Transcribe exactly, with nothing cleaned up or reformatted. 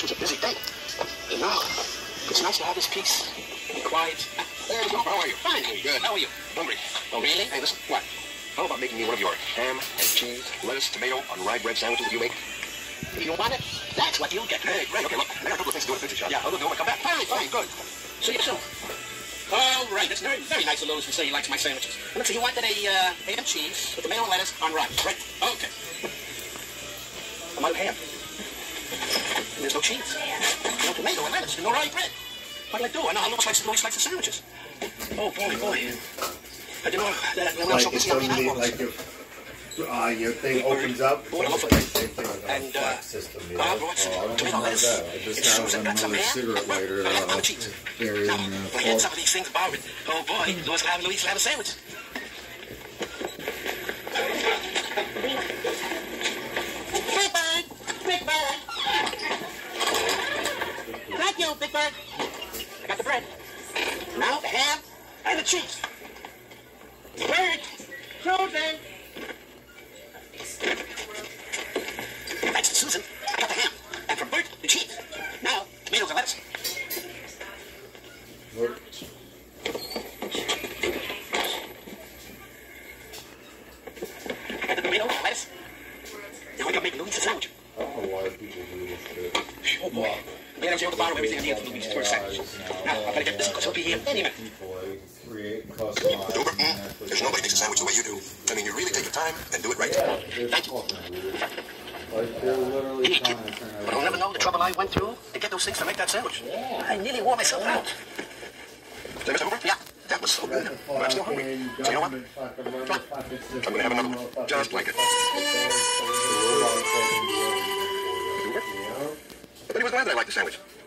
was a busy day. You know, it's nice to have this peace. Be quiet. There you go. How are you? Fine. Good. How are you? Hungry. Oh, really? Hey, listen. What? How about making me one of your ham and cheese, lettuce, tomato, on rye bread sandwiches that you make? If you want it, that's what you'll get. Hey, great. Okay, look. I got a couple of things to do in the pizza shop. Yeah, I'll go do them and come back. Fine, fine, good. See you soon. All right. That's very, very nice of Louis to say he likes my sandwiches. And let's see, you wanted a uh, ham and cheese with tomato and lettuce on rye. Right. Okay. I'm out of ham. There's no cheese. No tomato and lettuce. And no rye bread. What'll I do? I know how Louis likes, Louis likes the sandwiches. Oh, boy, boy. I don't know that when I'm so busy, I'm eating apples. Like if uh, your thing opens up, Boy, I'm it's like the same thing with a and, uh, flat system. You know? I brought some oh, I don't tomato know lettuce. that. I just It's have Susan, got some another ham. cigarette lighter Uh, uh, uh, cheese. buried Now, in the when I get some of these things borrowed, oh boy, Louis will have Louis will have a sandwich. Big Bird! Big Bird! Thank you, Big Bird. I got the bread. Now the ham and the cheese. Bird! Frozen! Thanks to Susan, I got the ham. And from Bert, the cheese. Now, tomatoes and lettuce. What? And the tomato and lettuce. Now we can make Louis a sandwich. I don't know why people do this shit. Oh boy. Man, I'm able to borrow everything I need for Louis for a sandwich. Now, I gotta get this because he'll be here any minute. People, they create, customize, Uber, mm, there's nobody makes a sandwich the way you do. I mean, you really take your time and do it right. yeah, Thank you. like they're literally Hey, trying kid, to turn but I'll never know the trouble I went through to get those things to make that sandwich. Yeah. I nearly wore myself out. Did Mister Hoover? Yeah, that was so good. But I'm still hungry. So you know what? I'm gonna have another one, just like it. Hoover? But he was glad that I liked the sandwich.